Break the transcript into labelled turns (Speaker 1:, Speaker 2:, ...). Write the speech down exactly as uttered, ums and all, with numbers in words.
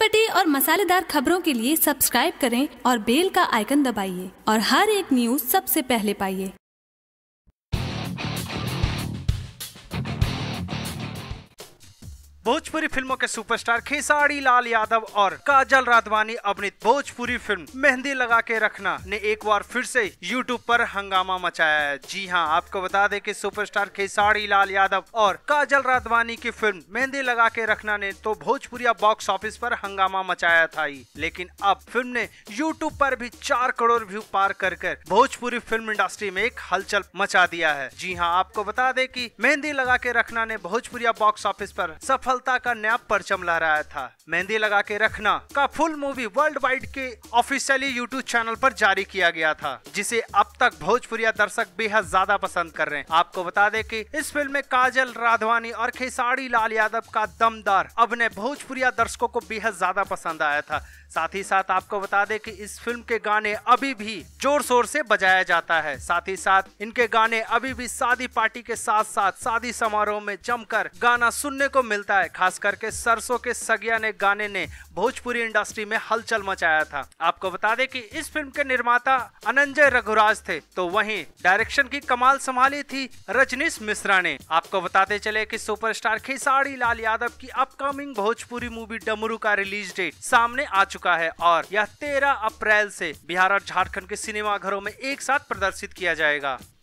Speaker 1: चटपटी और मसालेदार खबरों के लिए सब्सक्राइब करें और बेल का आइकन दबाइए और हर एक न्यूज सबसे पहले पाइए।
Speaker 2: भोजपुरी फिल्मों के सुपरस्टार खेसारी लाल यादव और काजल राघवानी अभिनीत भोजपुरी फिल्म मेहंदी लगा के रखना ने एक बार फिर से यूट्यूब पर हंगामा मचाया है। जी हां, आपको बता दें कि सुपरस्टार खेसारी लाल यादव और काजल राघवानी की फिल्म मेहंदी लगा के रखना ने तो भोजपुरिया बॉक्स ऑफिस पर हंगामा मचाया था ही, लेकिन अब फिल्म ने यूट्यूब पर भी चार करोड़ व्यू पार कर कर भोजपुरी फिल्म इंडस्ट्री में एक हलचल मचा दिया है। जी हाँ, आपको बता दें कि मेहंदी लगा के रखना ने भोजपुरिया बॉक्स ऑफिस पर सफल का नया परचम लहराया था। मेहंदी लगा के रखना का फुल मूवी वर्ल्ड वाइड के ऑफिशियली यूट्यूब चैनल पर जारी किया गया था, जिसे अब तक भोजपुरिया दर्शक बेहद ज्यादा पसंद कर रहे हैं। आपको बता दें कि इस फिल्म में काजल राघवानी और खेसारी लाल यादव का दमदार अभिनय भोजपुरिया दर्शकों को बेहद ज्यादा पसंद आया था। साथ ही साथ आपको बता दें कि इस फिल्म के गाने अभी भी जोर शोर से बजाया जाता है। साथ ही साथ इनके गाने अभी भी शादी पार्टी के साथ साथ शादी समारोह में जमकर गाना सुनने को मिलता है। खास करके सरसों के सगिया ने गाने ने भोजपुरी इंडस्ट्री में हलचल मचाया था। आपको बता दें कि इस फिल्म के निर्माता अनंजय रघुराज थे, तो वहीं डायरेक्शन की कमाल संभाली थी रजनीश मिश्रा ने। आपको बताते चले कि सुपरस्टार खेसारी लाल यादव की अपकमिंग भोजपुरी मूवी डमरू का रिलीज डेट सामने आ चुका है और यह तेरह अप्रैल से बिहार और झारखंड के सिनेमा घरों में एक साथ प्रदर्शित किया जाएगा।